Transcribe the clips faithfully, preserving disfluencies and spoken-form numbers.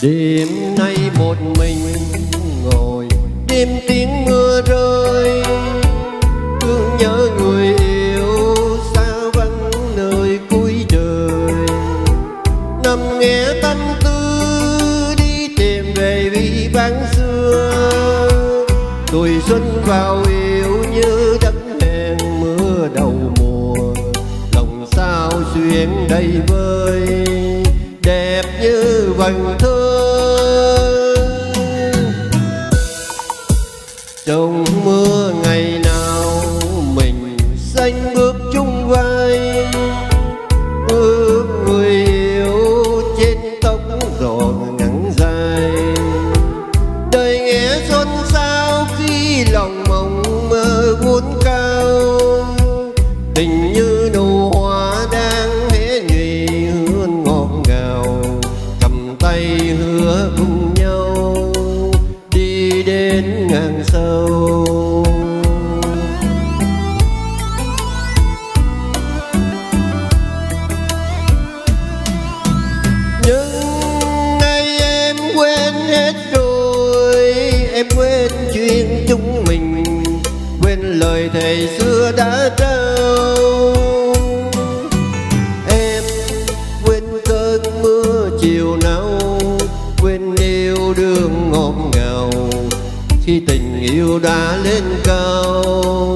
Đêm nay một mình ngồi đêm tiếng mưa rơi, thương nhớ người yêu xa vắng nơi cuối đời. Nằm nghe tâm tư đi tìm về vì vắng xưa, tuổi xuân vào yêu như đất hẹn mưa đầu mùa. Lòng sao xuyên đầy vơi đẹp như vầng thơ. Trong mưa ngày nào mình xanh bước chung vai, ước người yêu trên tóc giòn ngắn dài. Đời nghe xôn xao khi lòng mộng mơ vút cao, tình như nụ hoa đang hé nhụy hương ngọt ngào. Cầm tay hứa cùng nhau đi đến ngàn sâu. Nhưng nay em quên hết rồi, em quên chuyện chúng mình, quên lời thầy xưa đã trao. Em quên cơn mưa chiều nào, quên yêu đương ngọt ngào khi tình yêu đã lên cao.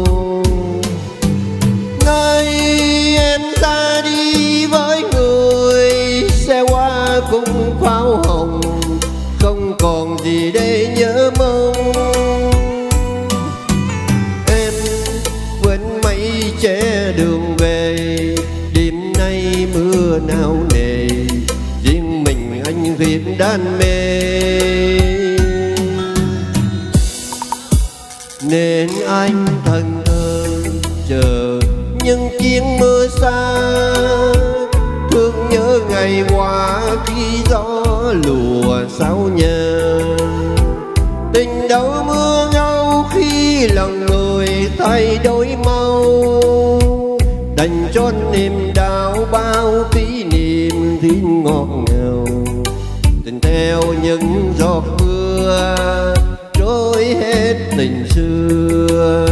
Nay em ra đi với người xe hoa cùng pháo hồng, không còn gì để nhớ mong. Em quên mây che đường về, đêm nay mưa nao nề, riêng mình anh viết đam mê. Nên anh thần thơ chờ những tiếng mưa xa, thương nhớ ngày qua khi gió lùa sao nhà. Tình đâu mưa ngâu khi lòng người thay đổi mau, đành cho niềm đau bao kỷ niệm tin ngọt ngào. Tình theo những giọt mưa trôi hết tình xưa.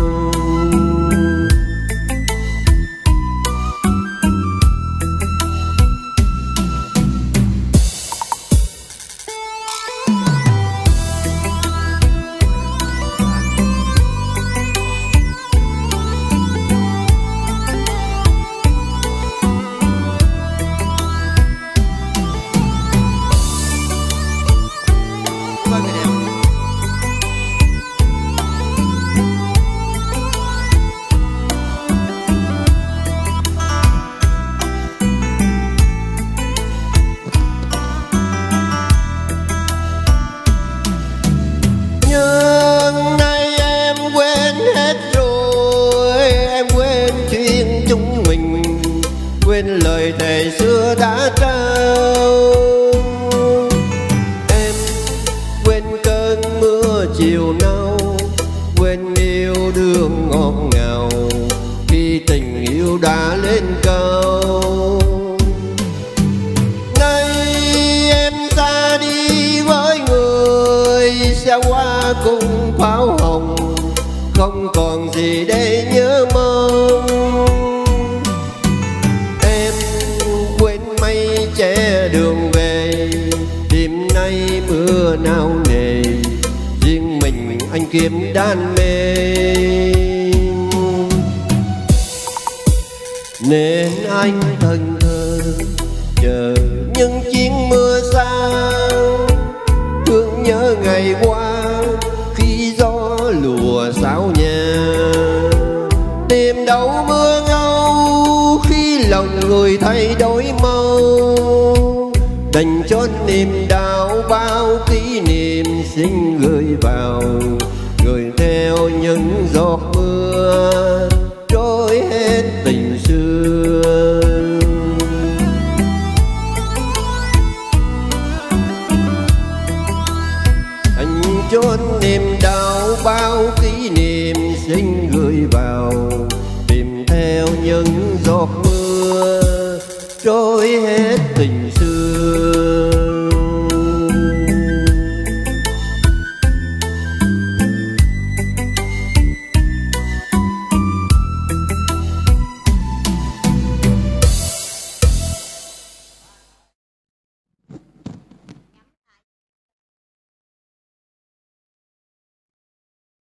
Nhưng nay em quên hết rồi, em quên chuyện chúng mình, quên lời thầy xưa đã trao. Em quên cơn mưa chiều nào, quên yêu đương ngọt ngào khi tình yêu đã lên cao. Nay em ra đi với người xe hoa cùng pháo hồng, không còn gì để nhớ mong. Em quên mây che đường về, đêm nay mưa nao nề, riêng mình anh kiếm đam mê. Nên anh thần thơ chờ những chuyến mưa xa, thương nhớ ngày qua khi gió lùa sao nhà. Tìm đâu mưa ngâu khi lòng người thay đổi mau, đành cho niềm đau bao kỷ niệm xin gửi vào, gửi theo những giọt mưa trôi hết tình xưa. Anh chôn niềm đau bao kỷ niệm xin gửi vào, tìm theo những giọt mưa trôi hết tình xưa.